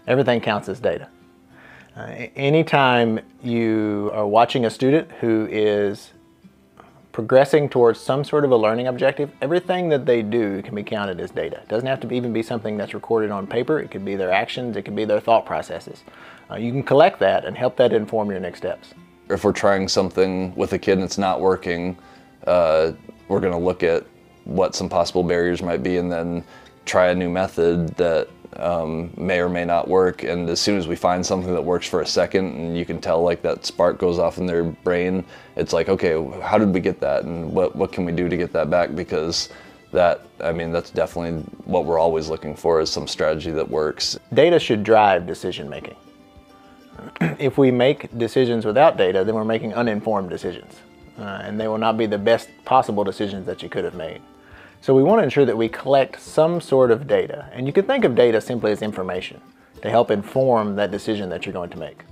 Everything counts as data. Anytime you are watching a student who is progressing towards some sort of a learning objective, everything that they do can be counted as data. It doesn't have to even be something that's recorded on paper. It could be their actions, it could be their thought processes. You can collect that and help that inform your next steps. If we're trying something with a kid and it's not working, we're going to look at what some possible barriers might be and then try a new method that may or may not work. And as soon as we find something that works for a second and you can tell like that spark goes off in their brain, it's like, okay, how did we get that and what can we do to get that back? Because that's definitely what we're always looking for, is some strategy that works. Data should drive decision making. If we make decisions without data, then we're making uninformed decisions, and they will not be the best possible decisions that you could have made. So we want to ensure that we collect some sort of data, and you can think of data simply as information to help inform that decision that you're going to make.